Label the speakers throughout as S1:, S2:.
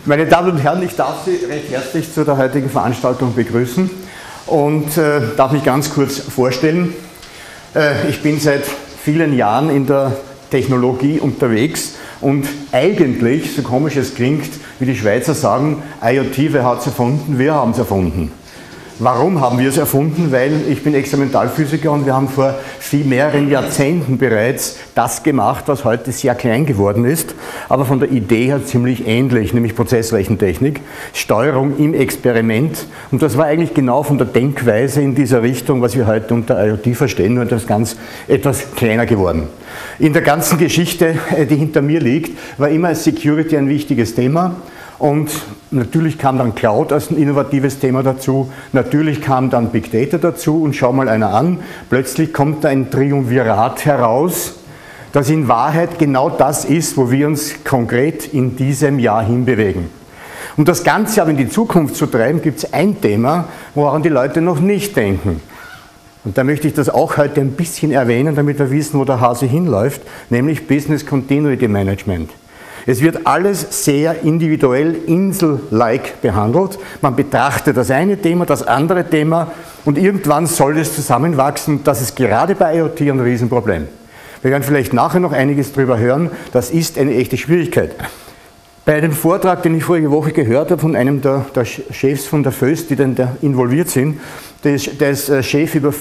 S1: Meine Damen und Herren, ich darf Sie recht herzlich zu der heutigen Veranstaltung begrüßen und darf mich ganz kurz vorstellen. Ich bin seit vielen Jahren in der Technologie unterwegs und eigentlich, so komisch es klingt, wie die Schweizer sagen, IoT, wer hat es erfunden? Wir haben es erfunden. Warum haben wir es erfunden? Weil ich bin Experimentalphysiker und wir haben vor mehreren Jahrzehnten bereits das gemacht, was heute sehr klein geworden ist, aber von der Idee her ziemlich ähnlich, nämlich Prozessrechentechnik, Steuerung im Experiment. Und das war eigentlich genau von der Denkweise in dieser Richtung, was wir heute unter IoT verstehen, nur etwas kleiner geworden. In der ganzen Geschichte, die hinter mir liegt, war immer Security ein wichtiges Thema. Und natürlich kam dann Cloud als ein innovatives Thema dazu, natürlich kam dann Big Data dazu und schau mal einer an, plötzlich kommt da ein Triumvirat heraus, das in Wahrheit genau das ist, wo wir uns konkret in diesem Jahr hinbewegen. Um das Ganze aber in die Zukunft zu treiben, gibt es ein Thema, woran die Leute noch nicht denken. Und da möchte ich das auch heute ein bisschen erwähnen, damit wir wissen, wo der Hase hinläuft, nämlich Business Continuity Management. Es wird alles sehr individuell, insel-like behandelt. Man betrachtet das eine Thema, das andere Thema und irgendwann soll es zusammenwachsen. Das ist gerade bei IoT ein Riesenproblem. Wir werden vielleicht nachher noch einiges darüber hören. Das ist eine echte Schwierigkeit. Bei einem Vortrag, den ich vorige Woche gehört habe von einem der Chefs von der FÖS, die dann da involviert sind, der ist Chef über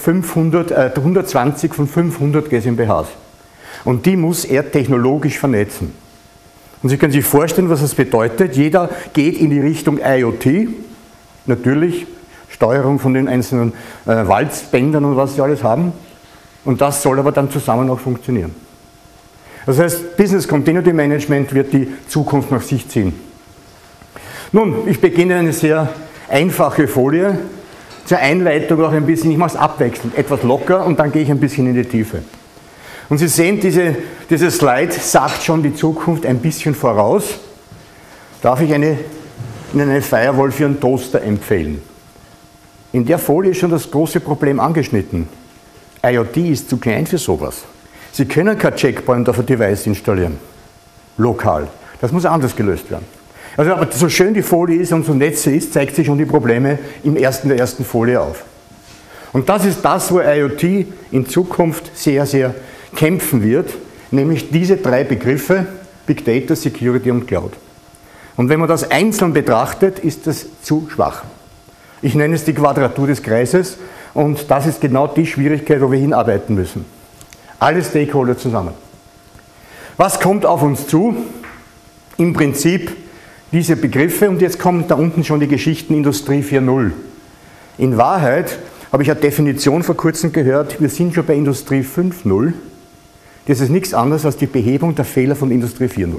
S1: 120 von 500 GmbHs. Und die muss er technologisch vernetzen. Und Sie können sich vorstellen, was das bedeutet. Jeder geht in die Richtung IoT, natürlich Steuerung von den einzelnen Walzbändern und was Sie alles haben. Und das soll aber dann zusammen auch funktionieren. Das heißt, Business Continuity Management wird die Zukunft nach sich ziehen. Nun, ich beginne eine sehr einfache Folie. Zur Einleitung auch ein bisschen, ich mache es abwechselnd, etwas locker und dann gehe ich ein bisschen in die Tiefe. Und Sie sehen, diese Slide sagt schon die Zukunft ein bisschen voraus. Darf ich Ihnen eine Firewall für einen Toaster empfehlen? In der Folie ist schon das große Problem angeschnitten. IoT ist zu klein für sowas. Sie können kein Checkpoint auf ein Device installieren, lokal. Das muss anders gelöst werden. Also, aber so schön die Folie ist und so nett sie ist, zeigt sich schon die Probleme der ersten Folie auf. Und das ist das, wo IoT in Zukunft sehr, sehr kämpfen wird, nämlich diese drei Begriffe, Big Data, Security und Cloud. Und wenn man das einzeln betrachtet, ist das zu schwach. Ich nenne es die Quadratur des Kreises und das ist genau die Schwierigkeit, wo wir hinarbeiten müssen. Alle Stakeholder zusammen. Was kommt auf uns zu? Im Prinzip diese Begriffe und jetzt kommen da unten schon die Geschichten Industrie 4.0. In Wahrheit habe ich eine Definition vor kurzem gehört, wir sind schon bei Industrie 5.0. Das ist nichts anderes als die Behebung der Fehler von Industrie 4.0.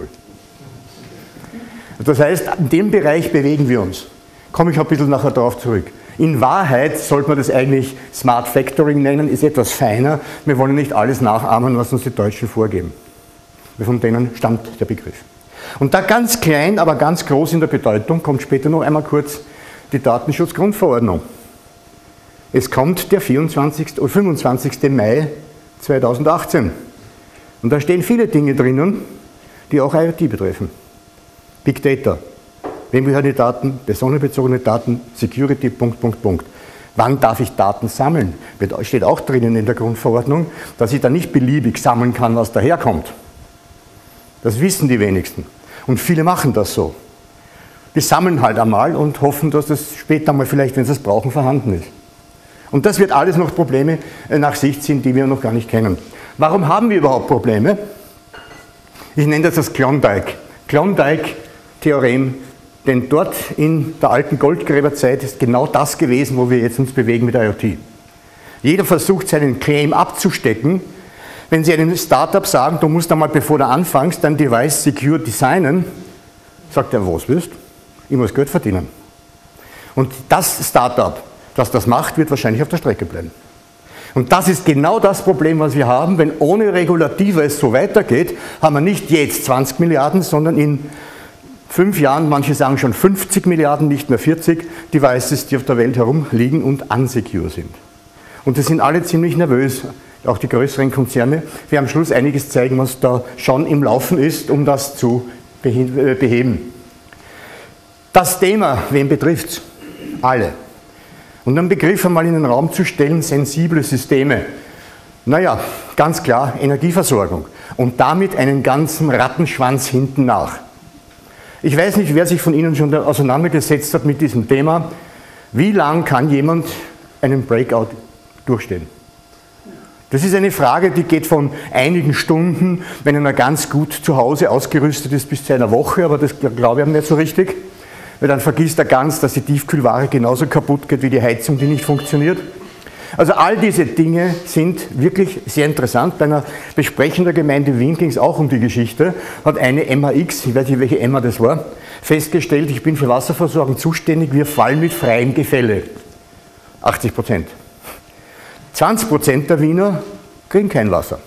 S1: Das heißt, in dem Bereich bewegen wir uns. Komme ich ein bisschen nachher darauf zurück. In Wahrheit sollte man das eigentlich Smart Factoring nennen, ist etwas feiner. Wir wollen nicht alles nachahmen, was uns die Deutschen vorgeben. Von denen stammt der Begriff. Und da ganz klein, aber ganz groß in der Bedeutung, kommt später noch einmal kurz die Datenschutzgrundverordnung. Es kommt der 25. Mai 2018. Und da stehen viele Dinge drinnen, die auch IoT betreffen. Big Data. Wem gehören die Daten? Personenbezogene Daten, Security, ... Wann darf ich Daten sammeln? Steht auch drinnen in der Grundverordnung, dass ich da nicht beliebig sammeln kann, was daherkommt. Das wissen die wenigsten. Und viele machen das so. Die sammeln halt einmal und hoffen, dass das später mal vielleicht, wenn sie es brauchen, vorhanden ist. Und das wird alles noch Probleme nach sich ziehen, die wir noch gar nicht kennen. Warum haben wir überhaupt Probleme? Ich nenne das Klondike-Theorem, denn dort in der alten Goldgräberzeit ist genau das gewesen, wo wir jetzt uns bewegen mit IoT. Jeder versucht, seinen Claim abzustecken. Wenn Sie einem Startup sagen, du musst einmal, bevor du anfängst, dein Device secure designen, sagt er, was willst du? Ich muss Geld verdienen. Und das Startup, das das macht, wird wahrscheinlich auf der Strecke bleiben. Und das ist genau das Problem, was wir haben. Wenn ohne Regulative es so weitergeht, haben wir nicht jetzt 20 Milliarden, sondern in 5 Jahren, manche sagen schon 50 Milliarden, nicht mehr 40 Devices, die auf der Welt herumliegen und unsecure sind. Und die sind alle ziemlich nervös, auch die größeren Konzerne. Wir am Schluss einiges zeigen, was da schon im Laufen ist, um das zu beheben. Das Thema, wen betrifft es? Alle. Und einen Begriff einmal in den Raum zu stellen, sensible Systeme. Naja, ganz klar, Energieversorgung. Und damit einen ganzen Rattenschwanz hinten nach. Ich weiß nicht, wer sich von Ihnen schon auseinandergesetzt hat mit diesem Thema. Wie lang kann jemand einen Breakout durchstehen? Das ist eine Frage, die geht von einigen Stunden, wenn einer ganz gut zu Hause ausgerüstet ist, bis zu einer Woche, aber das glaube ich nicht so richtig. Weil dann vergisst er ganz, dass die Tiefkühlware genauso kaputt geht wie die Heizung, die nicht funktioniert. Also all diese Dinge sind wirklich sehr interessant. Bei einer Besprechung der Gemeinde Wien ging es auch um die Geschichte, hat eine MAX, ich weiß nicht, welche MA das war, festgestellt, ich bin für Wasserversorgung zuständig, wir fallen mit freiem Gefälle. 80%. 20% der Wiener kriegen kein Wasser.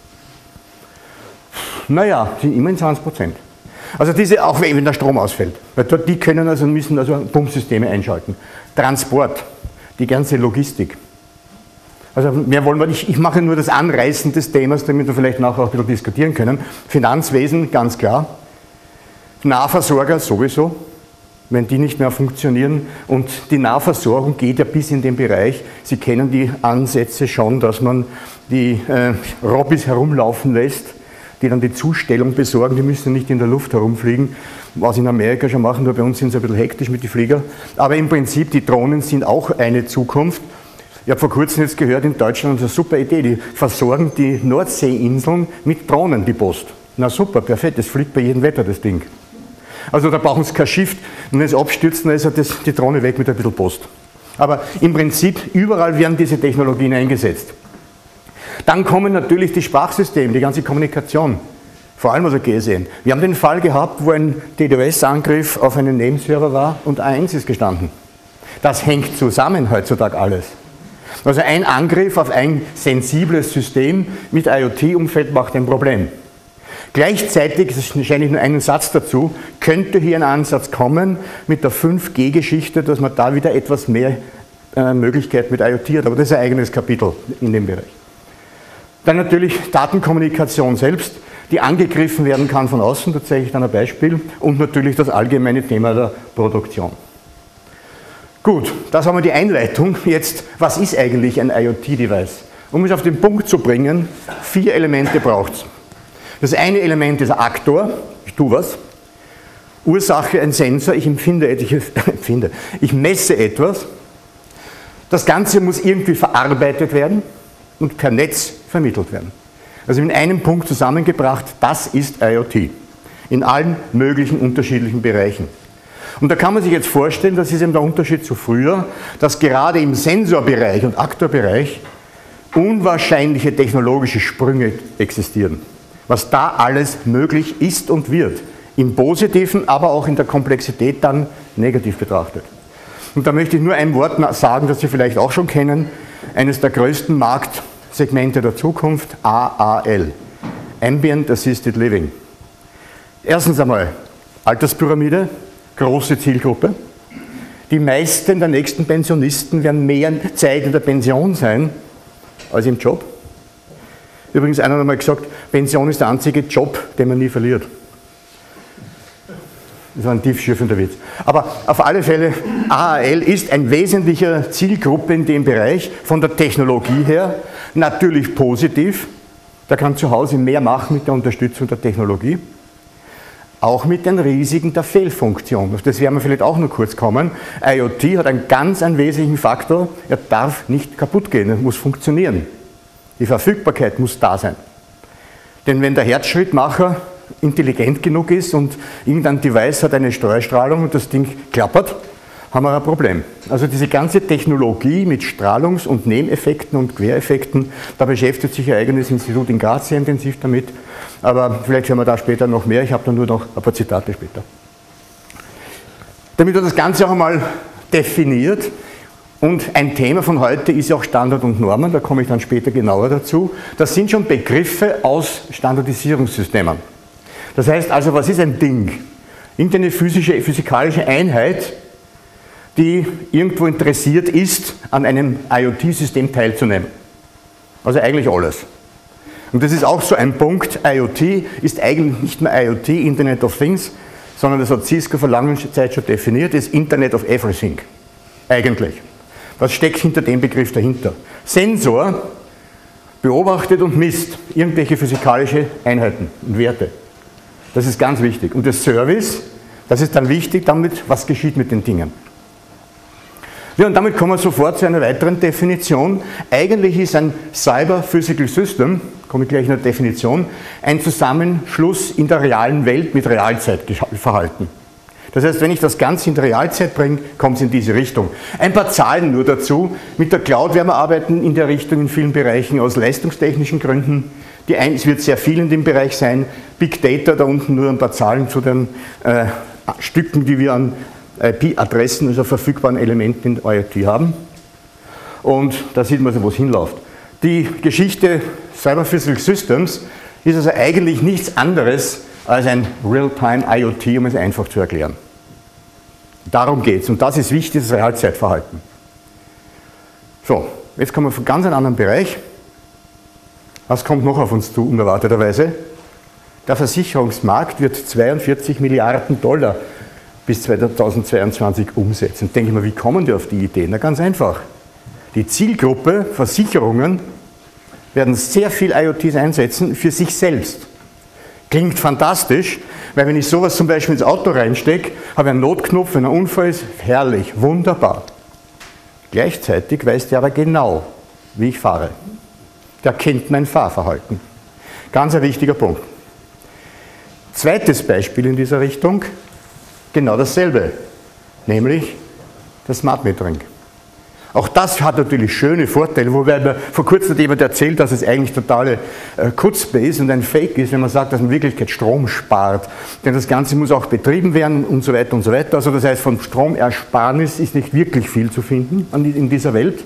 S1: Naja, sind immerhin 20%. Also diese, auch wenn der Strom ausfällt, weil dort die können also, müssen also Pumpsysteme einschalten. Transport, die ganze Logistik. Also mehr wollen wir nicht, ich mache nur das Anreißen des Themas, damit wir vielleicht nachher auch ein bisschen diskutieren können. Finanzwesen, ganz klar. Nahversorger sowieso, wenn die nicht mehr funktionieren. Und die Nahversorgung geht ja bis in den Bereich, Sie kennen die Ansätze schon, dass man die Robbys herumlaufen lässt, die dann die Zustellung besorgen, die müssen nicht in der Luft herumfliegen, was sie in Amerika schon machen, nur bei uns sind sie ein bisschen hektisch mit den Fliegern. Aber im Prinzip, die Drohnen sind auch eine Zukunft. Ich habe vor kurzem jetzt gehört, in Deutschland eine super Idee, die versorgen die Nordseeinseln mit Drohnen, die Post. Na super, perfekt, das fliegt bei jedem Wetter, das Ding. Also da brauchen sie kein Schiff, wenn es abstürzt, dann ist ja die Drohne weg mit ein bisschen Post. Aber im Prinzip, überall werden diese Technologien eingesetzt. Dann kommen natürlich die Sprachsysteme, die ganze Kommunikation, vor allem also GSM. Wir haben den Fall gehabt, wo ein DDoS-Angriff auf einen Nebenserver war und A1 ist gestanden. Das hängt zusammen heutzutage alles. Also ein Angriff auf ein sensibles System mit IoT-Umfeld macht ein Problem. Gleichzeitig, das ist wahrscheinlich nur einen Satz dazu, könnte hier ein Ansatz kommen mit der 5G-Geschichte, dass man da wieder etwas mehr Möglichkeit mit IoT hat, aber das ist ein eigenes Kapitel in dem Bereich. Dann natürlich Datenkommunikation selbst, die angegriffen werden kann von außen, da zeige ich dann ein Beispiel, und natürlich das allgemeine Thema der Produktion. Gut, das haben wir die Einleitung. Jetzt, was ist eigentlich ein IoT-Device? Um es auf den Punkt zu bringen, 4 Elemente braucht es. Das eine Element ist ein Aktor, ich tue was. Ursache ein Sensor, ich messe etwas. Das Ganze muss irgendwie verarbeitet werden und per Netz vermittelt werden. Also in einem Punkt zusammengebracht, das ist IoT. In allen möglichen unterschiedlichen Bereichen. Und da kann man sich jetzt vorstellen, das ist eben der Unterschied zu früher, dass gerade im Sensorbereich und Aktorbereich unwahrscheinliche technologische Sprünge existieren. Was da alles möglich ist und wird. Im Positiven, aber auch in der Komplexität dann negativ betrachtet. Und da möchte ich nur ein Wort sagen, das Sie vielleicht auch schon kennen. Eines der größten Marktsegmente der Zukunft, AAL. Ambient Assisted Living. Erstens einmal Alterspyramide, große Zielgruppe. Die meisten der nächsten Pensionisten werden mehr Zeit in der Pension sein als im Job. Übrigens, einer hat einmal gesagt, Pension ist der einzige Job, den man nie verliert. Das war ein tiefschürfender Witz. Aber auf alle Fälle, AAL ist ein wesentlicher Zielgruppe in dem Bereich, von der Technologie her, natürlich positiv. Da kann zu Hause mehr machen mit der Unterstützung der Technologie. Auch mit den Risiken der Fehlfunktion. Auf das werden wir vielleicht auch noch kurz kommen. IoT hat einen ganz wesentlichen Faktor, er darf nicht kaputt gehen, er muss funktionieren. Die Verfügbarkeit muss da sein. Denn wenn der Herzschrittmacher intelligent genug ist und irgendein Device hat eine Steuerstrahlung und das Ding klappert, haben wir ein Problem. Also diese ganze Technologie mit Strahlungs- und Nebeneffekten und Quereffekten, da beschäftigt sich ein eigenes Institut in Graz sehr intensiv damit, aber vielleicht hören wir da später noch mehr, ich habe da nur noch ein paar Zitate später. Damit wir das Ganze auch einmal definiert, und ein Thema von heute ist ja auch Standard und Normen, da komme ich dann später genauer dazu, das sind schon Begriffe aus Standardisierungssystemen. Das heißt also, was ist ein Ding? Irgendeine physikalische Einheit, die irgendwo interessiert ist, an einem IoT-System teilzunehmen. Also eigentlich alles. Und das ist auch so ein Punkt, IoT ist eigentlich nicht mehr IoT, Internet of Things, sondern das hat Cisco vor langer Zeit schon definiert, ist Internet of Everything. Eigentlich. Was steckt hinter dem Begriff dahinter? Sensor beobachtet und misst irgendwelche physikalische Einheiten und Werte. Das ist ganz wichtig. Und das Service, das ist dann wichtig, damit, was geschieht mit den Dingen. Ja, und damit kommen wir sofort zu einer weiteren Definition. Eigentlich ist ein Cyber Physical System, komme ich gleich in der Definition, ein Zusammenschluss in der realen Welt mit Realzeitverhalten. Das heißt, wenn ich das Ganze in die Realzeit bringe, kommt es in diese Richtung. Ein paar Zahlen nur dazu. Mit der Cloud werden wir arbeiten in der Richtung in vielen Bereichen aus leistungstechnischen Gründen. Es wird sehr viel in dem Bereich sein. Big Data, da unten nur ein paar Zahlen zu den Stücken, die wir an IP-Adressen, also verfügbaren Elementen in IoT haben. Und da sieht man, wo es hinläuft. Die Geschichte Cyber Physical Systems ist also eigentlich nichts anderes als ein Real-Time IoT, um es einfach zu erklären. Darum geht es und das ist wichtig, das Realzeitverhalten. So, jetzt kommen wir von ganz einem anderen Bereich. Was kommt noch auf uns zu, unerwarteterweise? Der Versicherungsmarkt wird 42 Milliarden Dollar bis 2022 umsetzen. Denke ich mal, wie kommen die auf die Idee? Na, ganz einfach. Die Zielgruppe Versicherungen werden sehr viel IoTs einsetzen für sich selbst. Klingt fantastisch, weil wenn ich sowas zum Beispiel ins Auto reinstecke, habe ich einen Notknopf, wenn ein Unfall ist, herrlich, wunderbar. Gleichzeitig weiß der aber genau, wie ich fahre. Der kennt mein Fahrverhalten. Ganz ein wichtiger Punkt. Zweites Beispiel in dieser Richtung, genau dasselbe, nämlich das Smart Metering. Auch das hat natürlich schöne Vorteile, wobei mir vor kurzem hat jemand erzählt, dass es eigentlich totale Kutzpe ist und ein Fake ist, wenn man sagt, dass man in Wirklichkeit Strom spart. Denn das Ganze muss auch betrieben werden und so weiter und so weiter. Also das heißt, von Stromersparnis ist nicht wirklich viel zu finden in dieser Welt.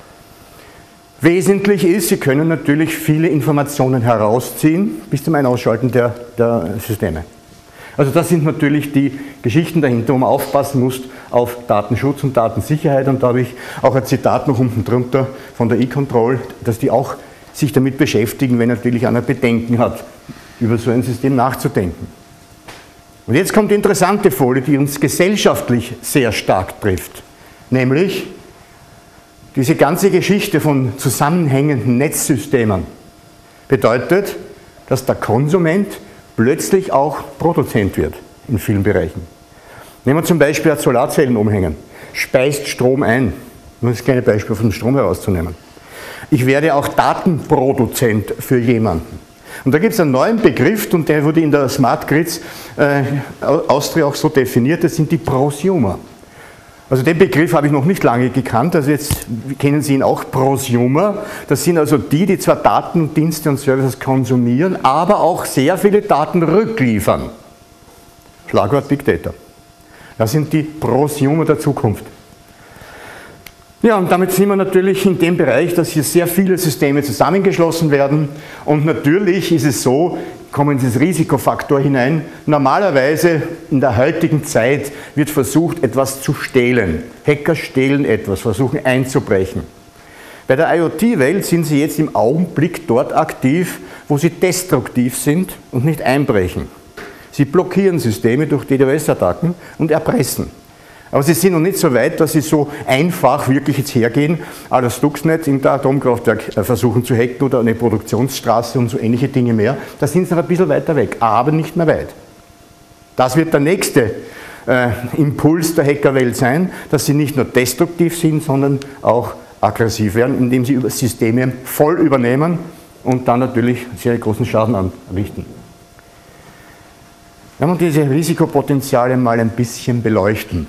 S1: Wesentlich ist, Sie können natürlich viele Informationen herausziehen bis zum Ausschalten der Systeme. Also das sind natürlich die Geschichten dahinter, wo man aufpassen muss auf Datenschutz und Datensicherheit. Und da habe ich auch ein Zitat noch unten drunter von der eControl, dass die auch sich damit beschäftigen, wenn natürlich einer Bedenken hat, über so ein System nachzudenken. Und jetzt kommt die interessante Folie, die uns gesellschaftlich sehr stark trifft, nämlich diese ganze Geschichte von zusammenhängenden Netzsystemen bedeutet, dass der Konsument plötzlich auch Produzent wird in vielen Bereichen. Nehmen wir zum Beispiel Solarzellen umhängen, speist Strom ein, um das kleine Beispiel von Strom herauszunehmen. Ich werde auch Datenproduzent für jemanden. Und da gibt es einen neuen Begriff und der wurde in der Smart Grids Austria auch so definiert, das sind die Prosumer. Also den Begriff habe ich noch nicht lange gekannt, also jetzt kennen Sie ihn auch, Prosumer. Das sind also die zwar Daten, Dienste und Services konsumieren, aber auch sehr viele Daten rückliefern. Schlagwort Big Data. Das sind die Prosumer der Zukunft. Ja, und damit sind wir natürlich in dem Bereich, dass hier sehr viele Systeme zusammengeschlossen werden. Und natürlich ist es so, kommen in dieses Risikofaktor hinein. Normalerweise in der heutigen Zeit wird versucht, etwas zu stehlen. Hacker stehlen etwas, versuchen einzubrechen. Bei der IoT-Welt sind sie jetzt im Augenblick dort aktiv, wo sie destruktiv sind und nicht einbrechen. Sie blockieren Systeme durch DDoS-Attacken und erpressen. Aber sie sind noch nicht so weit, dass sie so einfach wirklich jetzt hergehen, das Stuxnet in der Atomkraftwerk versuchen zu hacken oder eine Produktionsstraße und so ähnliche Dinge mehr. Da sind sie noch ein bisschen weiter weg, aber nicht mehr weit. Das wird der nächste Impuls der Hackerwelt sein, dass sie nicht nur destruktiv sind, sondern auch aggressiv werden, indem sie Systeme voll übernehmen und dann natürlich sehr großen Schaden anrichten. Wenn wir diese Risikopotenziale mal ein bisschen beleuchten.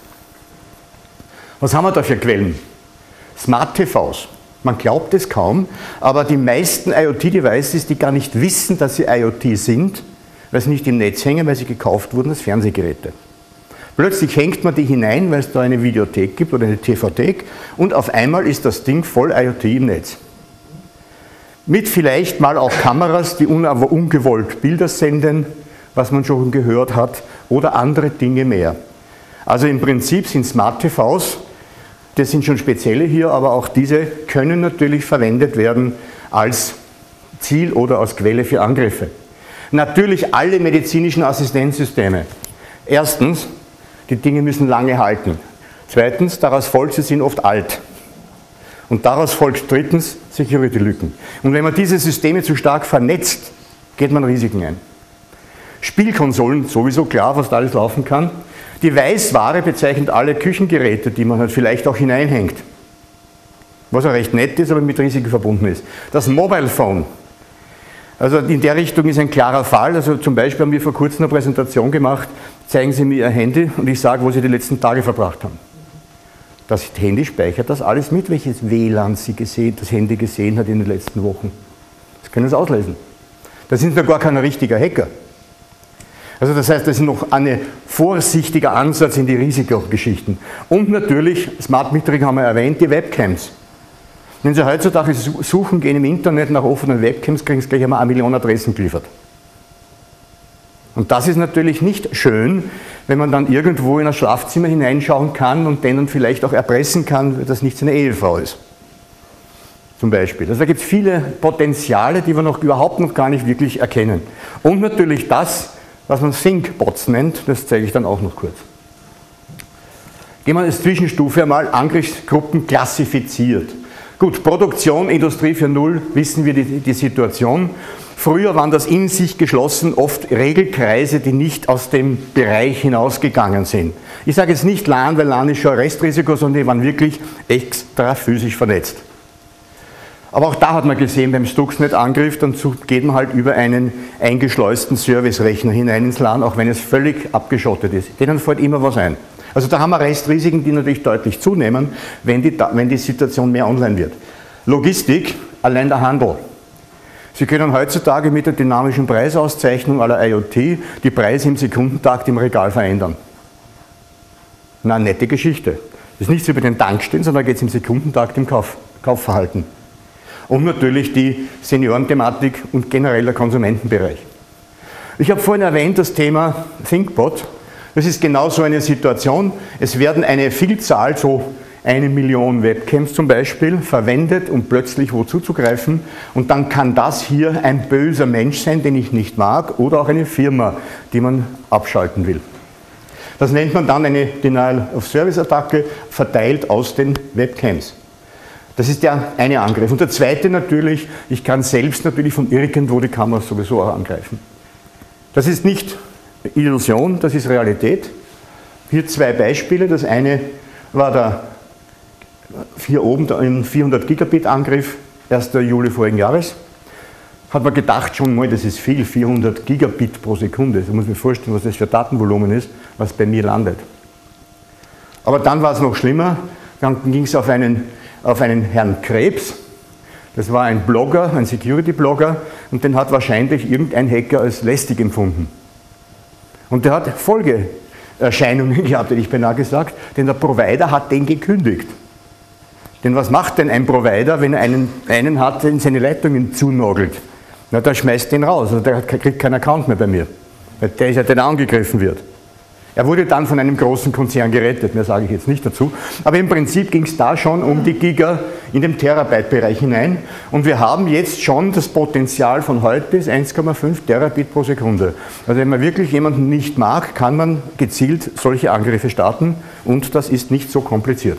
S1: Was haben wir da für Quellen? Smart TVs. Man glaubt es kaum, aber die meisten IoT-Devices, die gar nicht wissen, dass sie IoT sind, weil sie nicht im Netz hängen, weil sie gekauft wurden als Fernsehgeräte. Plötzlich hängt man die hinein, weil es da eine Videothek gibt oder eine TV-Thek und auf einmal ist das Ding voll IoT im Netz. Mit vielleicht mal auch Kameras, die aber ungewollt Bilder senden, was man schon gehört hat, oder andere Dinge mehr. Also im Prinzip sind Smart TVs, das sind schon spezielle hier, aber auch diese können natürlich verwendet werden als Ziel oder als Quelle für Angriffe. Natürlich alle medizinischen Assistenzsysteme, Erstens, die Dinge müssen lange halten. Zweitens, daraus folgt, sie sind oft alt. Und daraus folgt drittens Security-Lücken. Und wenn man diese Systeme zu stark vernetzt, geht man Risiken ein. Spielkonsolen, sowieso klar, was da alles laufen kann. Die Weißware bezeichnet alle Küchengeräte, die man halt vielleicht auch hineinhängt. Was ja recht nett ist, aber mit Risiken verbunden ist. Das Mobile Phone. Also in der Richtung ist ein klarer Fall. Also zum Beispiel haben wir vor kurzem eine Präsentation gemacht, zeigen Sie mir Ihr Handy und ich sage, wo Sie die letzten Tage verbracht haben. Das Handy speichert das alles mit, welches WLAN das Handy gesehen hat in den letzten Wochen. Das können Sie auslesen. Das ist noch gar kein richtiger Hacker. Also das heißt, das ist noch ein vorsichtiger Ansatz in die Risikogeschichten. Und natürlich, Smart Metering haben wir erwähnt, die Webcams. Wenn Sie heutzutage suchen gehen im Internet nach offenen Webcams, kriegen Sie gleich einmal 1 Million Adressen geliefert. Und das ist natürlich nicht schön, wenn man dann irgendwo in ein Schlafzimmer hineinschauen kann und denen vielleicht auch erpressen kann, dass nicht seine Ehefrau ist. Zum Beispiel. Also da gibt es viele Potenziale, die wir überhaupt noch gar nicht wirklich erkennen. Und natürlich das, was man Thinkbots nennt, das zeige ich dann auch noch kurz. Gehen wir als Zwischenstufe einmal Angriffsgruppen klassifiziert. Gut, Produktion, Industrie 4.0, wissen wir die Situation. Früher waren das in sich geschlossen oft Regelkreise, die nicht aus dem Bereich hinausgegangen sind. Ich sage jetzt nicht LAN, weil LAN ist schon ein Restrisiko, sondern die waren wirklich extra physisch vernetzt. Aber auch da hat man gesehen, beim Stuxnet-Angriff, dann geht man halt über einen eingeschleusten Service-Rechner hinein ins LAN, auch wenn es völlig abgeschottet ist. Denen fällt immer was ein. Also da haben wir Restrisiken, die natürlich deutlich zunehmen, wenn die Situation mehr online wird. Logistik, allein der Handel. Sie können heutzutage mit der dynamischen Preisauszeichnung aller IoT die Preise im Sekundentakt im Regal verändern. Na, nette Geschichte. Das ist nicht so über den Tankstellen, sondern da geht es im Sekundentakt im Kaufverhalten. Und natürlich die Seniorenthematik und generell der Konsumentenbereich. Ich habe vorhin erwähnt das Thema ThinkBot. Das ist genau so eine Situation. Es werden eine Vielzahl, so 1 Million Webcams zum Beispiel, verwendet, um plötzlich wo zuzugreifen. Und dann kann das hier ein böser Mensch sein, den ich nicht mag, oder auch eine Firma, die man abschalten will. Das nennt man dann eine Denial-of-Service-Attacke, verteilt aus den Webcams. Das ist der eine Angriff. Und der zweite natürlich, ich kann selbst natürlich von irgendwo die Kamera sowieso auch angreifen. Das ist nicht Illusion, das ist Realität. Hier 2 Beispiele. Das eine war der hier oben ein 400 Gigabit Angriff, 1. Juli vorigen Jahres. Hat man gedacht schon mal, das ist viel, 400 Gigabit pro Sekunde. Da muss man sich vorstellen, was das für Datenvolumen ist, was bei mir landet. Aber dann war es noch schlimmer. Dann ging es auf einen Herrn Krebs. Das war ein Blogger, ein Security-Blogger, und den hat wahrscheinlich irgendein Hacker als lästig empfunden. Und der hat Folgeerscheinungen gehabt, hätte ich beinahe gesagt, denn der Provider hat den gekündigt. Denn was macht denn ein Provider, wenn er einen hat, der in seine Leitungen zunagelt? Na, der schmeißt den raus, also der kriegt keinen Account mehr bei mir, weil der ist ja der, der angegriffen wird. Er wurde dann von einem großen Konzern gerettet, mehr sage ich jetzt nicht dazu. Aber im Prinzip ging es da schon um die Giga in den Terabyte-Bereich hinein. Und wir haben jetzt schon das Potenzial von heute bis 1,5 Terabit pro Sekunde. Also wenn man wirklich jemanden nicht mag, kann man gezielt solche Angriffe starten und das ist nicht so kompliziert.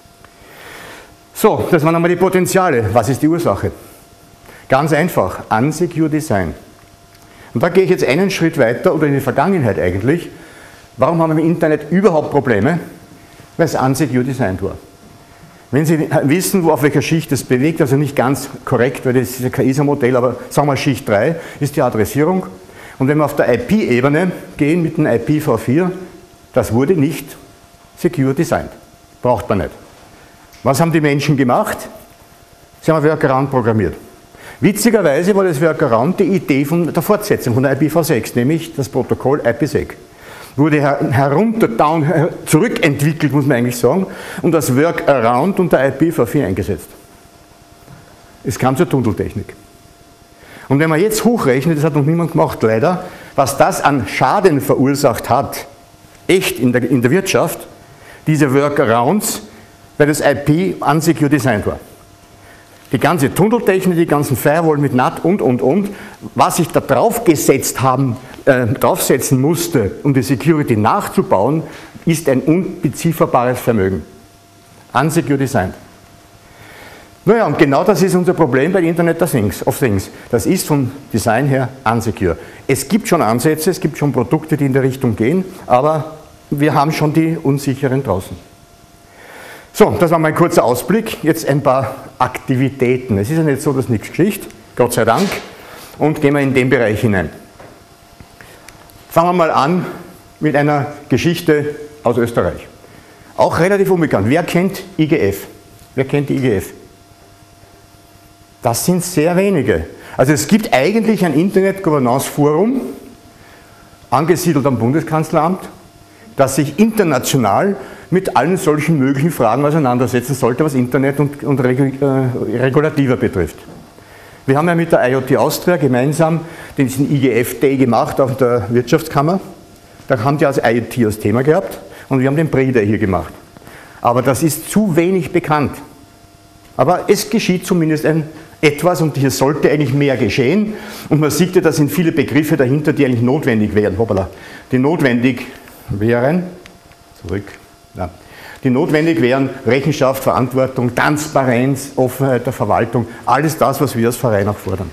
S1: So, das waren einmal die Potenziale. Was ist die Ursache? Ganz einfach, Unsecure Design. Und da gehe ich jetzt einen Schritt weiter oder in die Vergangenheit eigentlich. Warum haben wir im Internet überhaupt Probleme? Weil es unsecure designed war. Wenn Sie wissen, auf welcher Schicht es bewegt, also nicht ganz korrekt, weil das ist ja kein ISO-Modell, aber sagen wir mal Schicht 3 ist die Adressierung. Und wenn wir auf der IP-Ebene gehen mit dem IPv4, das wurde nicht secure designed. Braucht man nicht. Was haben die Menschen gemacht? Sie haben ein Workaround programmiert. Witzigerweise war das Workaround die Idee von der Fortsetzung von der IPv6, nämlich das Protokoll IPsec. Wurde zurückentwickelt, muss man eigentlich sagen, und das Workaround unter IPv4 eingesetzt. Es kam zur Tunneltechnik. Und wenn man jetzt hochrechnet, das hat noch niemand gemacht leider, was das an Schaden verursacht hat, echt in der Wirtschaft, diese Workarounds, weil das IP unsecure designed war. Die ganze Tunneltechnik, die ganzen Firewall mit NAT und, was sich da drauf gesetzt haben, draufsetzen musste, um die Security nachzubauen, ist ein unbezifferbares Vermögen. Unsecure Design. Naja, und genau das ist unser Problem bei Internet of Things. Das ist vom Design her unsecure. Es gibt schon Ansätze, es gibt schon Produkte, die in der Richtung gehen, aber wir haben schon die unsicheren draußen. So, das war mein kurzer Ausblick. Jetzt ein paar Aktivitäten. Es ist ja nicht so, dass nichts geschieht, Gott sei Dank, und gehen wir in den Bereich hinein. Fangen wir mal an mit einer Geschichte aus Österreich. Auch relativ unbekannt. Wer kennt IGF? Wer kennt die IGF? Das sind sehr wenige. Also es gibt eigentlich ein Internet-Governance-Forum, angesiedelt am Bundeskanzleramt, das sich international mit allen solchen möglichen Fragen auseinandersetzen sollte, was Internet und Regulativer betrifft. Wir haben ja mit der IoT Austria gemeinsam diesen IGF Day gemacht auf der Wirtschaftskammer. Da haben die als IoT als Thema gehabt und wir haben den Pre Day hier gemacht. Aber das ist zu wenig bekannt. Aber es geschieht zumindest etwas und hier sollte eigentlich mehr geschehen. Und man sieht ja, da sind viele Begriffe dahinter, die eigentlich notwendig wären. Hoppala, die notwendig wären, die notwendig wären Rechenschaft, Verantwortung, Transparenz, Offenheit der Verwaltung, alles das, was wir als Verein auch fordern.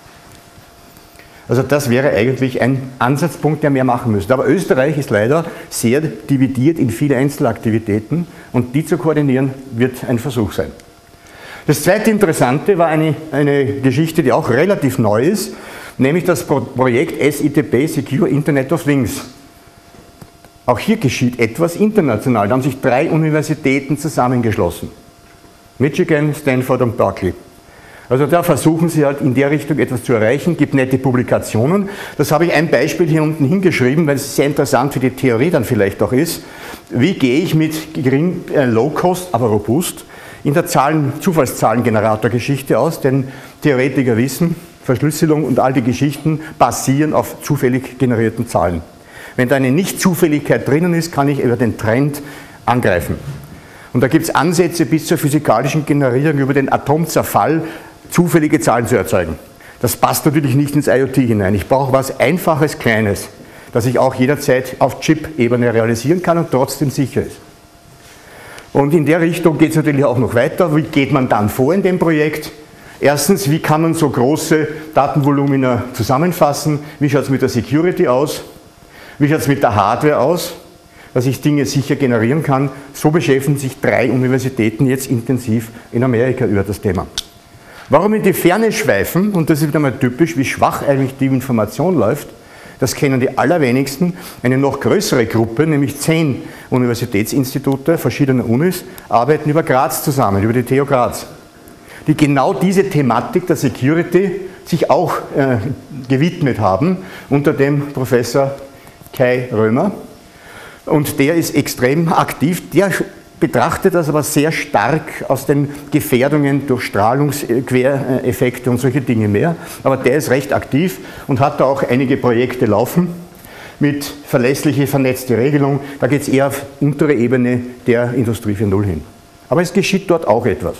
S1: Also das wäre eigentlich ein Ansatzpunkt, der mehr machen müsste. Aber Österreich ist leider sehr dividiert in viele Einzelaktivitäten und die zu koordinieren wird ein Versuch sein. Das zweite Interessante war eine Geschichte, die auch relativ neu ist, nämlich das Projekt SITP, Secure Internet of Things. Auch hier geschieht etwas international. Da haben sich 3 Universitäten zusammengeschlossen. Michigan, Stanford und Berkeley. Also da versuchen sie halt in der Richtung etwas zu erreichen, gibt nette Publikationen. Das habe ich ein Beispiel hier unten hingeschrieben, weil es sehr interessant für die Theorie dann vielleicht auch ist. Wie gehe ich mit gering, Low-Cost, aber robust in der Zufallszahlengenerator-Geschichte aus? Denn Theoretiker wissen, Verschlüsselung und all die Geschichten basieren auf zufällig generierten Zahlen. Wenn da eine Nicht-Zufälligkeit drinnen ist, kann ich über den Trend angreifen. Und da gibt es Ansätze bis zur physikalischen Generierung über den Atomzerfall, zufällige Zahlen zu erzeugen. Das passt natürlich nicht ins IoT hinein. Ich brauche was Einfaches, Kleines, das ich auch jederzeit auf Chip-Ebene realisieren kann und trotzdem sicher ist. Und in der Richtung geht es natürlich auch noch weiter. Wie geht man dann vor in dem Projekt? Erstens, wie kann man so große Datenvolumina zusammenfassen? Wie schaut es mit der Security aus? Wie schaut es mit der Hardware aus, dass ich Dinge sicher generieren kann? So beschäftigen sich 3 Universitäten jetzt intensiv in Amerika über das Thema. Warum in die Ferne schweifen, und das ist wieder mal typisch, wie schwach eigentlich die Information läuft, das kennen die allerwenigsten. Eine noch größere Gruppe, nämlich 10 Universitätsinstitute verschiedener Unis, arbeiten über Graz zusammen, über die TU Graz, die genau diese Thematik der Security sich auch gewidmet haben, unter dem Professor Kai Römer. Und der ist extrem aktiv, der betrachtet das aber sehr stark aus den Gefährdungen durch Strahlungsquereffekte und solche Dinge mehr. Aber der ist recht aktiv und hat da auch einige Projekte laufen mit verlässliche, vernetzte Regelung. Da geht es eher auf untere Ebene der Industrie 4.0 hin. Aber es geschieht dort auch etwas.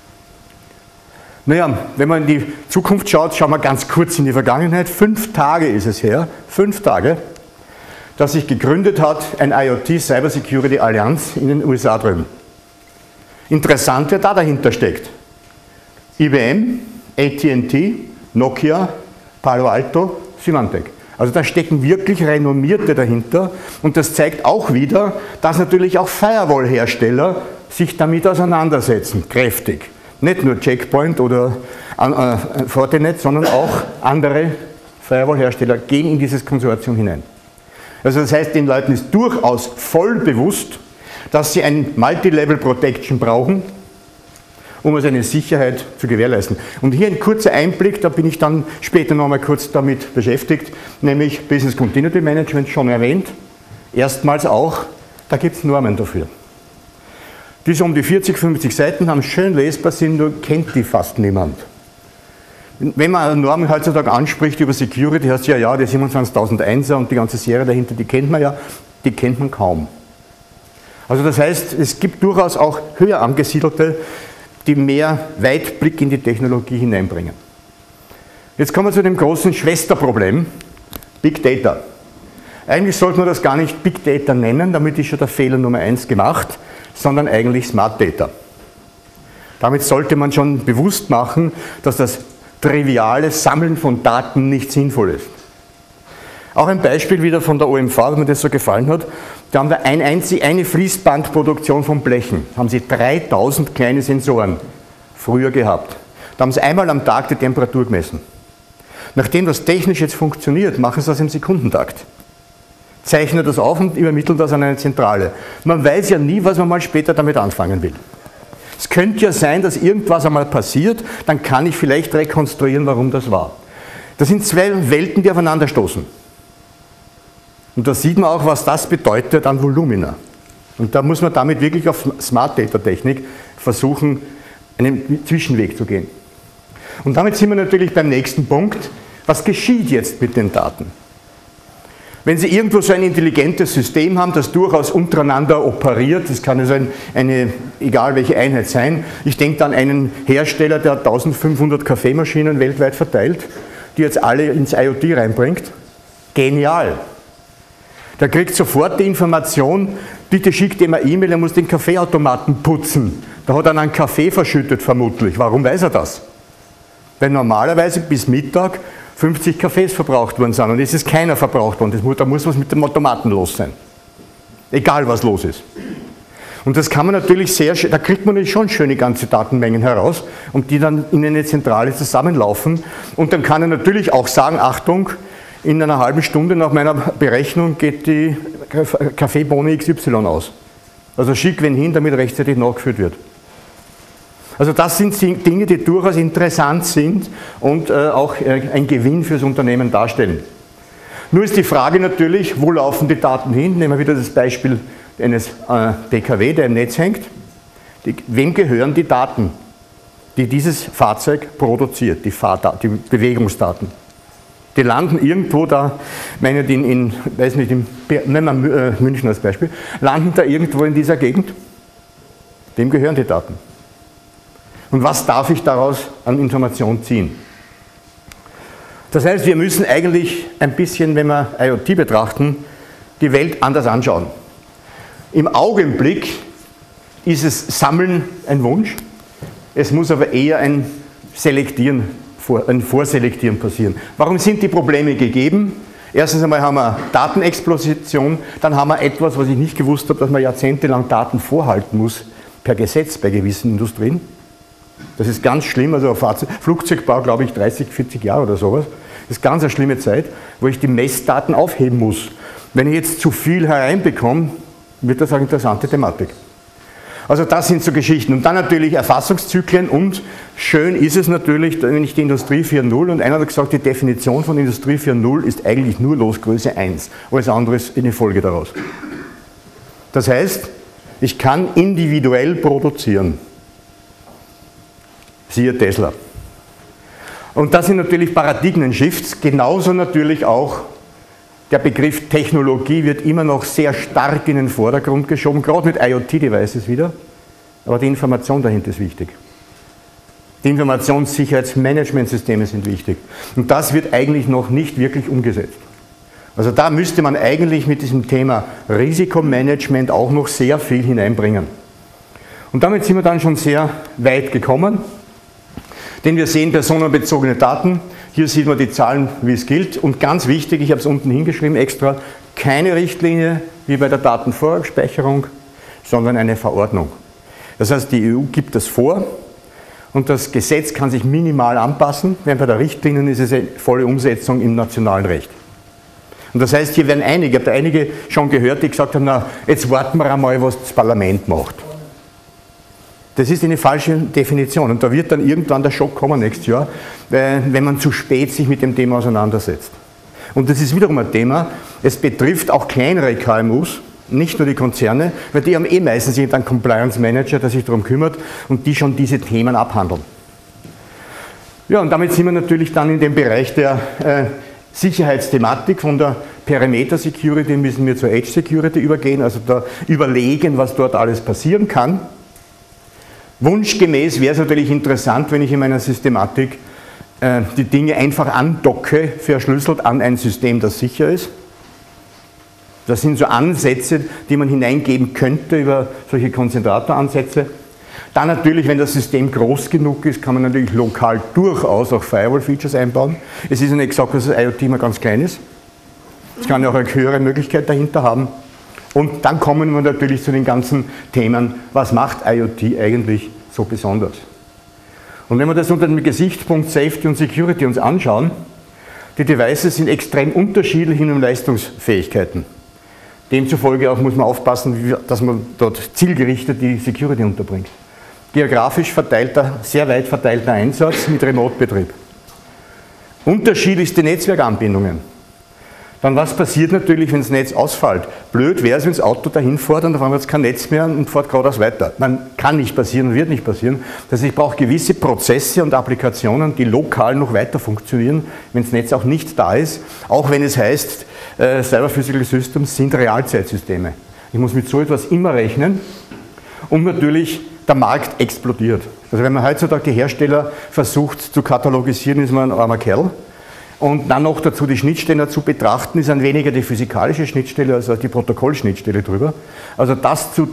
S1: Naja, wenn man in die Zukunft schaut, schauen wir ganz kurz in die Vergangenheit. 5 Tage ist es her, 5 Tage, dass sich gegründet hat, ein IoT Cyber Security Allianz in den USA drüben. Interessant, wer da dahinter steckt. IBM, AT&T, Nokia, Palo Alto, Symantec. Also da stecken wirklich Renommierte dahinter und das zeigt auch wieder, dass natürlich auch Firewall-Hersteller sich damit auseinandersetzen, kräftig. Nicht nur Checkpoint oder Fortinet, sondern auch andere Firewall-Hersteller gehen in dieses Konsortium hinein. Also das heißt, den Leuten ist durchaus voll bewusst, dass sie ein Multi-Level Protection brauchen, um also eine Sicherheit zu gewährleisten. Und hier ein kurzer Einblick, da bin ich dann später nochmal kurz damit beschäftigt, nämlich Business Continuity Management, schon erwähnt, erstmals auch, da gibt es Normen dafür. Die so um die 40, 50 Seiten haben, schön lesbar sind, nur kennt die fast niemand. Wenn man Normen heutzutage anspricht über Security, heißt ja, die 27001er und die ganze Serie dahinter, die kennt man ja, die kennt man kaum. Also das heißt, es gibt durchaus auch höher angesiedelte, die mehr Weitblick in die Technologie hineinbringen. Jetzt kommen wir zu dem großen Schwesterproblem, Big Data. Eigentlich sollte man das gar nicht Big Data nennen, damit ist schon der Fehler Nummer 1 gemacht, sondern eigentlich Smart Data. Damit sollte man schon bewusst machen, dass das triviale Sammeln von Daten nicht sinnvoll ist. Auch ein Beispiel wieder von der OMV, wenn mir das so gefallen hat. Da haben wir eine Fließbandproduktion von Blechen. Da haben sie 3000 kleine Sensoren früher gehabt. Da haben sie einmal am Tag die Temperatur gemessen. Nachdem das technisch jetzt funktioniert, machen sie das im Sekundentakt. Zeichnen das auf und übermitteln das an eine Zentrale. Man weiß ja nie, was man mal später damit anfangen will. Es könnte ja sein, dass irgendwas einmal passiert, dann kann ich vielleicht rekonstruieren, warum das war. Das sind zwei Welten, die aufeinanderstoßen. Und da sieht man auch, was das bedeutet an Volumina. Und da muss man damit wirklich auf Smart Data Technik versuchen, einen Zwischenweg zu gehen. Und damit sind wir natürlich beim nächsten Punkt. Was geschieht jetzt mit den Daten? Wenn Sie irgendwo so ein intelligentes System haben, das durchaus untereinander operiert, das kann also eine egal welche Einheit sein. Ich denke an einen Hersteller, der hat 1500 Kaffeemaschinen weltweit verteilt, die jetzt alle ins IoT reinbringt. Genial! Der kriegt sofort die Information, bitte schickt ihm eine E-Mail, er muss den Kaffeeautomaten putzen. Da hat er einen Kaffee verschüttet vermutlich. Warum weiß er das? Weil normalerweise bis Mittag 50 Kaffees verbraucht worden sind und es ist keiner verbraucht worden. Da muss was mit dem Automaten los sein. Egal was los ist. Und das kann man natürlich da kriegt man schon schöne ganze Datenmengen heraus und die dann in eine Zentrale zusammenlaufen. Und dann kann er natürlich auch sagen, Achtung, in einer halben Stunde nach meiner Berechnung geht die Kaffeebohne XY aus. Also schick wen hin, damit rechtzeitig nachgeführt wird. Also das sind Dinge, die durchaus interessant sind und auch ein Gewinn fürs Unternehmen darstellen. Nur ist die Frage natürlich, wo laufen die Daten hin? Nehmen wir wieder das Beispiel eines PKW, der im Netz hängt. Wem gehören die Daten, die dieses Fahrzeug produziert, die Bewegungsdaten? Die landen irgendwo da, nehmen wir München als Beispiel, landen da irgendwo in dieser Gegend. Wem gehören die Daten? Und was darf ich daraus an Information ziehen? Das heißt, wir müssen eigentlich ein bisschen, wenn wir IoT betrachten, die Welt anders anschauen. Im Augenblick ist es Sammeln ein Wunsch, es muss aber eher ein Vorselektieren passieren. Warum sind die Probleme gegeben? Erstens einmal haben wir Datenexplosion, dann haben wir etwas, was ich nicht gewusst habe, dass man jahrzehntelang Daten vorhalten muss, per Gesetz bei gewissen Industrien. Das ist ganz schlimm, also Flugzeugbau, glaube ich, 30, 40 Jahre oder sowas. Das ist ganz eine schlimme Zeit, wo ich die Messdaten aufheben muss. Wenn ich jetzt zu viel hereinbekomme, wird das eine interessante Thematik. Also das sind so Geschichten. Und dann natürlich Erfassungszyklen und schön ist es natürlich, wenn ich die Industrie 4.0 und einer hat gesagt, die Definition von Industrie 4.0 ist eigentlich nur Losgröße 1. Alles andere ist eine Folge daraus. Das heißt, ich kann individuell produzieren. Siehe Tesla. Und das sind natürlich Paradigmen-Shifts, genauso natürlich auch der Begriff Technologie wird immer noch sehr stark in den Vordergrund geschoben, gerade mit IoT-Devices wieder, aber die Information dahinter ist wichtig. Die Informationssicherheitsmanagementsysteme sind wichtig und das wird eigentlich noch nicht wirklich umgesetzt. Also da müsste man eigentlich mit diesem Thema Risikomanagement auch noch sehr viel hineinbringen. Und damit sind wir dann schon sehr weit gekommen. Denn wir sehen personenbezogene Daten, hier sieht man die Zahlen, wie es gilt und ganz wichtig, ich habe es unten hingeschrieben extra, keine Richtlinie wie bei der Datenvorspeicherung, sondern eine Verordnung. Das heißt, die EU gibt das vor und das Gesetz kann sich minimal anpassen, während bei der Richtlinie ist es eine volle Umsetzung im nationalen Recht. Und das heißt, hier werden ich habe da einige schon gehört, die gesagt haben, na, jetzt warten wir einmal, was das Parlament macht. Das ist eine falsche Definition und da wird dann irgendwann der Schock kommen nächstes Jahr, wenn man zu spät sich mit dem Thema auseinandersetzt. Und das ist wiederum ein Thema, es betrifft auch kleinere KMUs, nicht nur die Konzerne, weil die haben meistens irgendeinen Compliance Manager, der sich darum kümmert und die schon diese Themen abhandeln. Ja, und damit sind wir natürlich dann in dem Bereich der Sicherheitsthematik. Von der Perimeter Security müssen wir zur Edge Security übergehen, also da überlegen, was dort alles passieren kann. Wunschgemäß wäre es natürlich interessant, wenn ich in meiner Systematik die Dinge einfach andocke, verschlüsselt an ein System, das sicher ist. Das sind so Ansätze, die man hineingeben könnte über solche Konzentratoransätze. Dann natürlich, wenn das System groß genug ist, kann man natürlich lokal durchaus auch Firewall-Features einbauen. Es ist ja nicht gesagt, dass das IoT immer ganz klein ist. Es kann ja auch eine höhere Möglichkeit dahinter haben. Und dann kommen wir natürlich zu den ganzen Themen, was macht IoT eigentlich so besonders? Und wenn wir das unter dem Gesichtspunkt Safety und Security uns anschauen, die Devices sind extrem unterschiedlich in ihren Leistungsfähigkeiten. Demzufolge auch muss man aufpassen, dass man dort zielgerichtet die Security unterbringt. Geografisch verteilter, sehr weit verteilter Einsatz mit Remote-Betrieb. Unterschiedlichste Netzwerkanbindungen. Dann was passiert natürlich, wenn das Netz ausfällt? Blöd wäre es, wenn das Auto dahin fährt und auf einmal hat es kein Netz mehr und fährt geradeaus weiter. Man kann nicht passieren, wird nicht passieren. Das heißt, ich brauche gewisse Prozesse und Applikationen, die lokal noch weiter funktionieren, wenn das Netz auch nicht da ist. Auch wenn es heißt, Cyber Physical Systems sind Realzeitsysteme. Ich muss mit so etwas immer rechnen und natürlich der Markt explodiert. Also wenn man heutzutage die Hersteller versucht zu katalogisieren, ist man ein armer Kerl. Und dann noch dazu die Schnittstellen zu betrachten, ist dann weniger die physikalische Schnittstelle als die Protokollschnittstelle drüber. Also das zu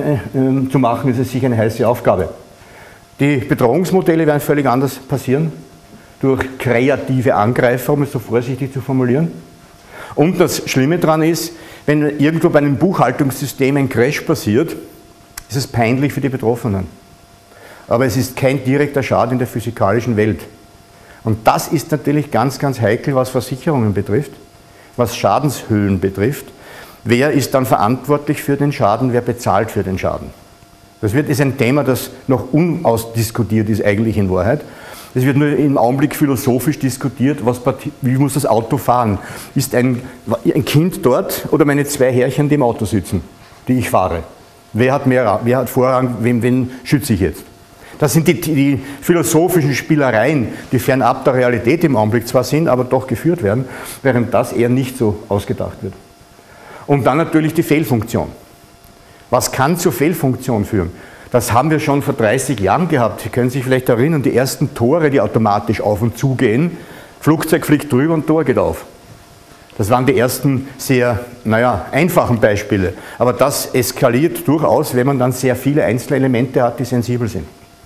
S1: machen, ist sicher eine heiße Aufgabe. Die Bedrohungsmodelle werden völlig anders passieren, durch kreative Angreifer, um es so vorsichtig zu formulieren. Und das Schlimme daran ist, wenn irgendwo bei einem Buchhaltungssystem ein Crash passiert, ist es peinlich für die Betroffenen. Aber es ist kein direkter Schaden in der physikalischen Welt. Und das ist natürlich ganz, ganz heikel, was Versicherungen betrifft, was Schadenshöhen betrifft. Wer ist dann verantwortlich für den Schaden, wer bezahlt für den Schaden? Das ist ein Thema, das noch unausdiskutiert ist eigentlich in Wahrheit. Es wird nur im Augenblick philosophisch diskutiert, wie muss das Auto fahren? Ist ein Kind dort oder meine zwei Herrchen, die im Auto sitzen, die ich fahre? Wer hat Vorrang, wen schütze ich jetzt? Das sind die philosophischen Spielereien, die fernab der Realität im Augenblick zwar sind, aber doch geführt werden, während das eher nicht so ausgedacht wird. Und dann natürlich die Fehlfunktion. Was kann zur Fehlfunktion führen? Das haben wir schon vor 30 Jahren gehabt. Sie können sich vielleicht erinnern, die ersten Tore, die automatisch auf und zu gehen. Flugzeug fliegt drüber und Tor geht auf. Das waren die ersten sehr, einfachen Beispiele. Aber das eskaliert durchaus, wenn man dann sehr viele Einzelelemente hat, die sensibel sind.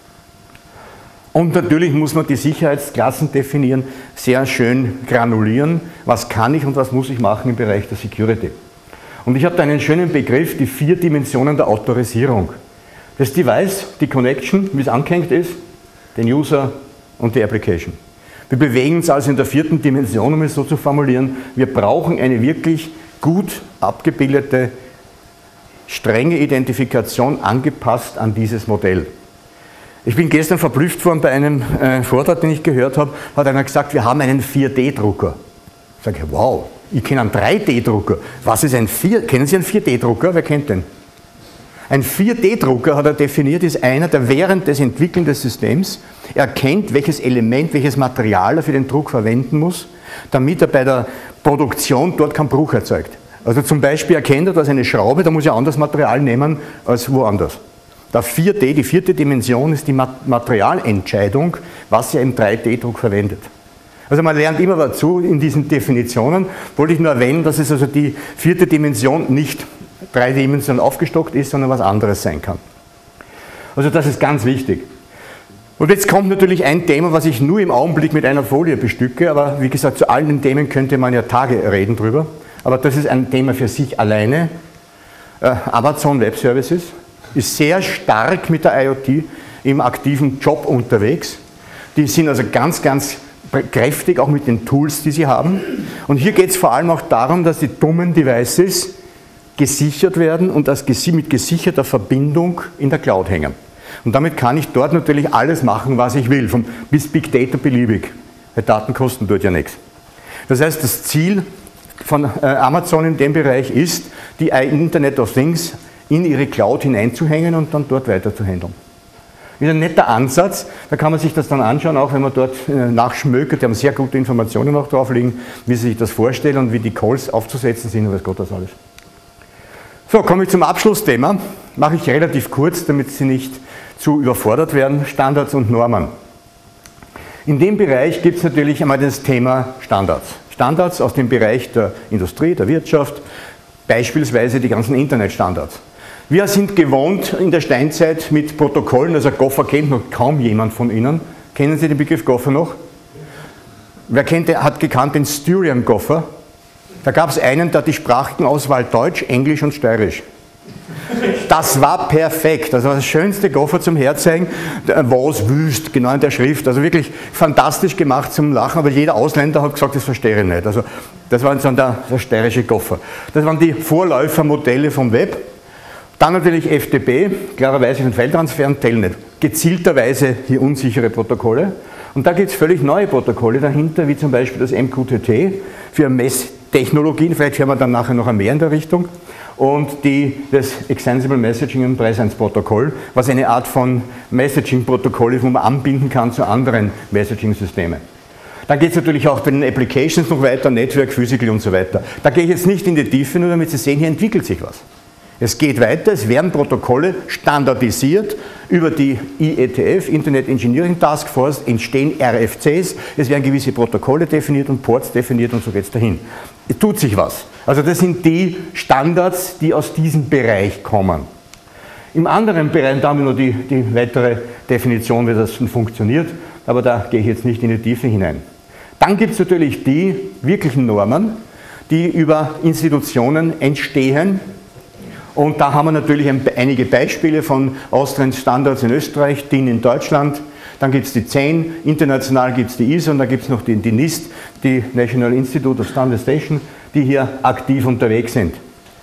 S1: Und natürlich muss man die Sicherheitsklassen definieren, sehr schön granulieren, was kann ich und was muss ich machen im Bereich der Security. Und ich habe da einen schönen Begriff, die 4 Dimensionen der Autorisierung. Das Device, die Connection, wie es angehängt ist, den User und die Application. Wir bewegen uns also in der 4. Dimension, um es so zu formulieren. Wir brauchen eine wirklich gut abgebildete, strenge Identifikation angepasst an dieses Modell. Ich bin gestern verblüfft worden bei einem Vortrag, den ich gehört habe, hat einer gesagt, wir haben einen 4D-Drucker. Ich sage, wow, ich kenne einen 3D-Drucker. Was ist ein 4D? Kennen Sie einen 4D-Drucker? Wer kennt den? Ein 4D-Drucker, hat er definiert, ist einer, der während des Entwickeln des Systems erkennt, welches Element, welches Material er für den Druck verwenden muss, damit er bei der Produktion dort keinen Bruch erzeugt. Also zum Beispiel erkennt er, dass eine Schraube, da muss er anderes Material nehmen als woanders. Der 4D, die 4. Dimension, ist die Materialentscheidung, was er im 3D-Druck verwendet. Also man lernt immer dazu in diesen Definitionen, wollte ich nur erwähnen, dass es also die 4. Dimension nicht dreidimensional aufgestockt ist, sondern was anderes sein kann. Also das ist ganz wichtig. Und jetzt kommt natürlich ein Thema, was ich nur im Augenblick mit einer Folie bestücke, aber wie gesagt, zu allen Themen könnte man ja Tage reden drüber, aber das ist ein Thema für sich alleine. Amazon Web Services ist sehr stark mit der IoT im aktiven Job unterwegs. Die sind also ganz, ganz kräftig, auch mit den Tools, die sie haben. Und hier geht es vor allem auch darum, dass die dummen Devices gesichert werden und mit gesicherter Verbindung in der Cloud hängen. Und damit kann ich dort natürlich alles machen, was ich will, bis Big Data beliebig. Weil Daten kosten dort ja nichts. Das heißt, das Ziel von Amazon in dem Bereich ist, die Internet of Things in ihre Cloud hineinzuhängen und dann dort weiter zu handeln. Ist ein netter Ansatz, da kann man sich das dann anschauen, auch wenn man dort nachschmökert, die haben sehr gute Informationen auch drauf liegen, wie sie sich das vorstellen und wie die Calls aufzusetzen sind und weiß Gott das alles. So, komme ich zum Abschlussthema, mache ich relativ kurz, damit Sie nicht zu überfordert werden, Standards und Normen. In dem Bereich gibt es natürlich einmal das Thema Standards. Standards aus dem Bereich der Industrie, der Wirtschaft, beispielsweise die ganzen Internetstandards. Wir sind gewohnt in der Steinzeit mit Protokollen, also Gopher kennt noch kaum jemand von Ihnen. Kennen Sie den Begriff Gopher noch? Wer hat gekannt den Styrian Gopher? Da gab es einen, der hat die Sprachenauswahl Deutsch, Englisch und Steirisch. Das war perfekt, das war das schönste Gopher zum Herzeigen, was wüst, genau in der Schrift, also wirklich fantastisch gemacht zum Lachen, aber jeder Ausländer hat gesagt, das verstehe ich nicht. Also das war dann der steirische Gopher. Das waren die Vorläufermodelle vom Web. Dann natürlich FTP, klarerweise den File-Transfer und Telnet. Gezielterweise hier unsichere Protokolle. Und da gibt es völlig neue Protokolle dahinter, wie zum Beispiel das MQTT für Messtechnologien, vielleicht hören wir dann nachher noch mehr in der Richtung. Und das Extensible Messaging and Presence Protokoll, was eine Art von Messaging-Protokoll ist, wo man anbinden kann zu anderen Messaging-Systemen. Dann geht es natürlich auch bei den Applications noch weiter, Network, Physical und so weiter. Da gehe ich jetzt nicht in die Tiefe, nur damit Sie sehen, hier entwickelt sich was. Es geht weiter, es werden Protokolle standardisiert über die IETF, Internet Engineering Task Force, entstehen RFCs, es werden gewisse Protokolle definiert und Ports definiert und so geht es dahin. Es tut sich was. Also das sind die Standards, die aus diesem Bereich kommen. Im anderen Bereich, da haben wir nur die weitere Definition, wie das funktioniert, aber da gehe ich jetzt nicht in die Tiefe hinein. Dann gibt es natürlich die wirklichen Normen, die über Institutionen entstehen. Und da haben wir natürlich einige Beispiele von Austrian Standards in Österreich, DIN in Deutschland, dann gibt es die 10, international gibt es die ISO und dann gibt es noch die NIST, die National Institute of Standardization, die hier aktiv unterwegs sind.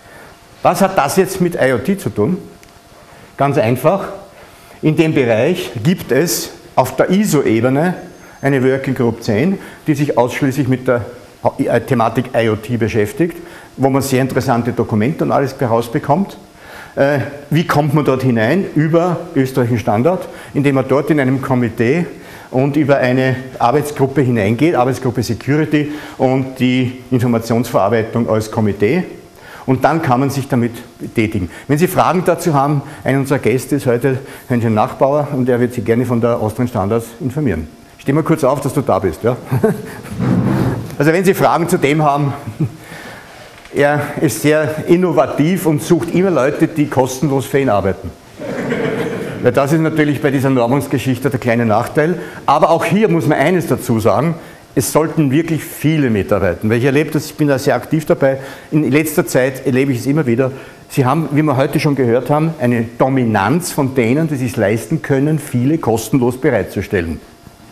S1: Was hat das jetzt mit IoT zu tun? Ganz einfach, in dem Bereich gibt es auf der ISO-Ebene eine Working Group 10, die sich ausschließlich mit der Thematik IoT beschäftigt, wo man sehr interessante Dokumente und alles herausbekommt. Wie kommt man dort hinein? Über österreichischen Standard, indem man dort in einem Komitee und über eine Arbeitsgruppe hineingeht, Arbeitsgruppe Security und die Informationsverarbeitung als Komitee. Und dann kann man sich damit betätigen. Wenn Sie Fragen dazu haben, einer unserer Gäste ist heute Herrn Nachbauer und er wird Sie gerne von der Austrian Standards informieren. Steh mal kurz auf, dass du da bist. Ja? Also wenn Sie Fragen zu dem haben, er ist sehr innovativ und sucht immer Leute, die kostenlos für ihn arbeiten. Weil das ist natürlich bei dieser Normungsgeschichte der kleine Nachteil. Aber auch hier muss man eines dazu sagen, es sollten wirklich viele mitarbeiten. Weil ich erlebe das, ich bin da sehr aktiv dabei, in letzter Zeit erlebe ich es immer wieder, Sie haben, wie wir heute schon gehört haben, eine Dominanz von denen, die es sich leisten können, viele kostenlos bereitzustellen.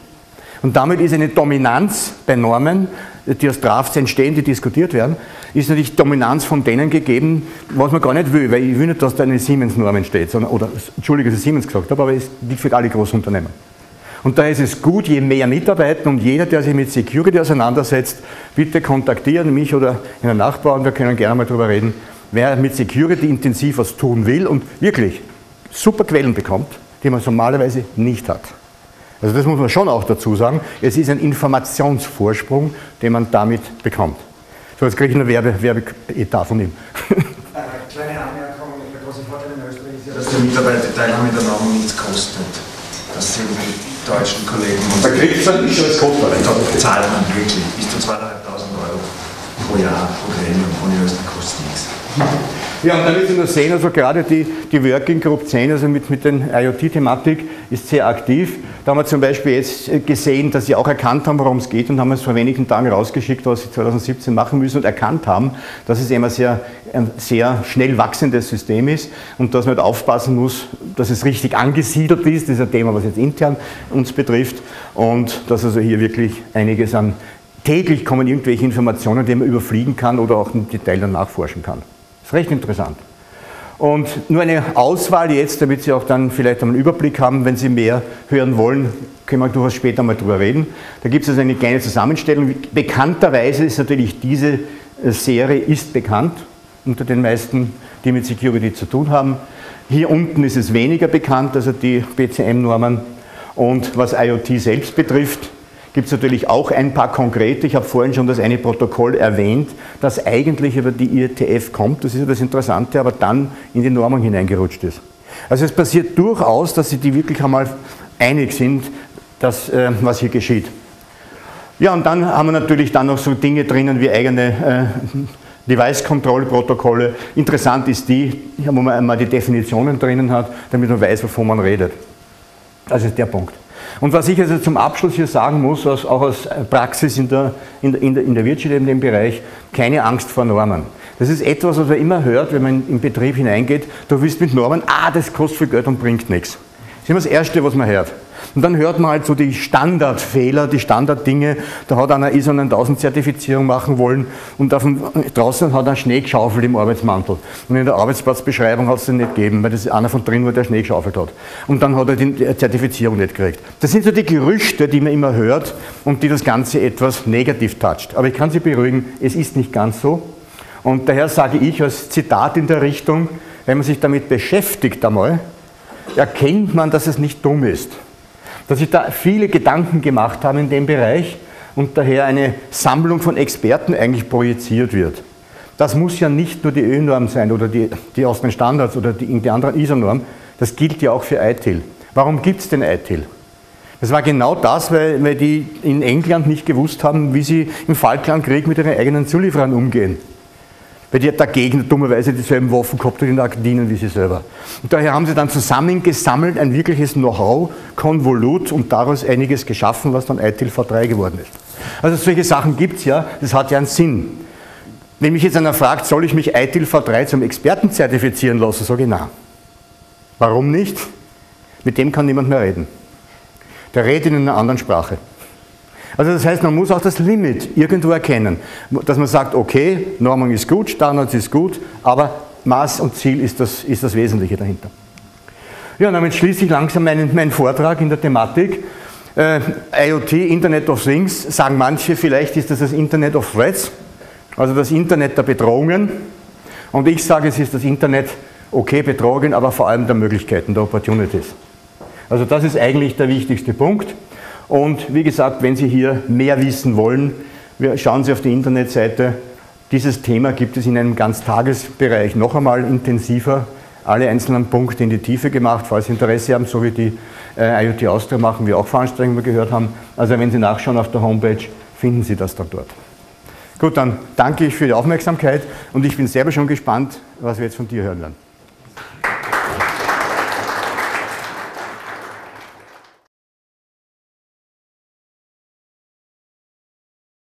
S1: Und damit ist eine Dominanz bei Normen, die aus Drafts entstehen, die diskutiert werden, ist natürlich Dominanz von denen gegeben, was man gar nicht will, weil ich will nicht, dass da eine Siemens-Norm entsteht, sondern, oder, Entschuldige, dass ich Siemens gesagt habe, aber es liegt für alle Großunternehmen. Und da ist es gut, je mehr mitarbeiten und jeder, der sich mit Security auseinandersetzt, bitte kontaktieren mich oder einen Nachbar und wir können gerne mal darüber reden, wer mit Security intensiv was tun will und wirklich super Quellen bekommt, die man normalerweise nicht hat. Also das muss man schon auch dazu sagen, es ist ein Informationsvorsprung, den man damit bekommt. So, jetzt kriege ich einen Werbeetat von ihm.
S2: Kleine Anmerkung, der große Vorteil in Österreich ist ja, dass die Mitarbeiterteilnahme der Normung nichts kostet. Das sehen die deutschen Kollegen.
S1: Da kriegt es dann nicht, aber es kostet.
S2: Da zahlt man wirklich bis zu 2.500 € pro Jahr pro Gremium und in Österreich kostet nichts.
S1: Ja, und damit Sie nur sehen, also gerade die Working Group 10, also mit der IoT-Thematik, ist sehr aktiv. Da haben wir zum Beispiel jetzt gesehen, dass Sie auch erkannt haben, worum es geht und haben es vor wenigen Tagen rausgeschickt, was Sie 2017 machen müssen und erkannt haben, dass es immer ein sehr schnell wachsendes System ist und dass man halt aufpassen muss, dass es richtig angesiedelt ist. Das ist ein Thema, was jetzt intern uns betrifft und dass also hier wirklich einiges an täglich kommen irgendwelche Informationen, die man überfliegen kann oder auch im Detail dann nachforschen kann. Das ist recht interessant. Und nur eine Auswahl jetzt, damit Sie auch dann vielleicht einen Überblick haben, wenn Sie mehr hören wollen, können wir durchaus später mal drüber reden. Da gibt es also eine kleine Zusammenstellung. Bekannterweise ist natürlich diese Serie ist bekannt unter den meisten, die mit Security zu tun haben. Hier unten ist es weniger bekannt, also die BCM-Normen. Und was IoT selbst betrifft, gibt es natürlich auch ein paar konkrete. Ich habe vorhin schon das eine Protokoll erwähnt, das eigentlich über die IETF kommt. Das ist ja das Interessante, aber dann in die Normung hineingerutscht ist. Also es passiert durchaus, dass sich die wirklich einmal einig sind, was hier geschieht. Ja, und dann haben wir natürlich dann noch so Dinge drinnen wie eigene Device-Control-Protokolle. Interessant ist wo man einmal die Definitionen drinnen hat, damit man weiß, wovon man redet. Das ist der Punkt. Und was ich also zum Abschluss hier sagen muss, auch aus Praxis in der Wirtschaft in dem Bereich, keine Angst vor Normen. Das ist etwas, was man immer hört, wenn man in Betrieb hineingeht. Du willst mit Normen, das kostet viel Geld und bringt nichts. Das ist immer das Erste, was man hört. Und dann hört man halt so die Standardfehler, die Standarddinge. Da hat einer ISO 9000 Zertifizierung machen wollen und draußen hat er Schnee geschaufelt im Arbeitsmantel. Und in der Arbeitsplatzbeschreibung hat es den nicht gegeben, weil das einer von drin war, der Schnee geschaufelt hat. Und dann hat er die Zertifizierung nicht gekriegt. Das sind so die Gerüchte, die man immer hört und die das Ganze etwas negativ toucht. Aber ich kann Sie beruhigen, es ist nicht ganz so. Und daher sage ich als Zitat in der Richtung, wenn man sich damit beschäftigt einmal, erkennt man, dass es nicht dumm ist. Dass sich da viele Gedanken gemacht haben in dem Bereich und daher eine Sammlung von Experten eigentlich projiziert wird. Das muss ja nicht nur die ÖNorm sein oder die Austrian Standards oder die anderen ISO-Norm, das gilt ja auch für ITIL. Warum gibt es denn ITIL? Das war genau das, weil die in England nicht gewusst haben, wie sie im Falklandkrieg mit ihren eigenen Zulieferern umgehen. Weil die dagegen dummerweise dieselben Waffen gehabt hat in der Argentinien wie sie selber. Und daher haben sie dann zusammengesammelt ein wirkliches Know-how, Konvolut und daraus einiges geschaffen, was dann ITIL V3 geworden ist. Also solche Sachen gibt es ja, das hat ja einen Sinn. Wenn mich jetzt einer fragt, soll ich mich ITIL V3 zum Experten zertifizieren lassen, sage ich nein. Warum nicht? Mit dem kann niemand mehr reden. Der redet in einer anderen Sprache. Also das heißt, man muss auch das Limit irgendwo erkennen, dass man sagt, okay, Normung ist gut, Standards ist gut, aber Maß und Ziel ist das Wesentliche dahinter. Ja, und damit schließe ich langsam meinen Vortrag in der Thematik. IoT, Internet of Things, sagen manche, vielleicht ist das Internet of Threats, also das Internet der Bedrohungen. Und ich sage, es ist das Internet, okay, Bedrohungen, aber vor allem der Möglichkeiten, der Opportunities. Also das ist eigentlich der wichtigste Punkt. Und wie gesagt, wenn Sie hier mehr wissen wollen, schauen Sie auf die Internetseite. Dieses Thema gibt es in einem Ganztagesbereich noch einmal intensiver. Alle einzelnen Punkte in die Tiefe gemacht, falls Sie Interesse haben, so wie die IoT Austria machen wir auch Veranstaltungen, wie wir gehört haben. Also wenn Sie nachschauen auf der Homepage, finden Sie das dann dort. Gut, dann danke ich für die Aufmerksamkeit und ich bin selber schon gespannt, was wir jetzt von dir hören werden.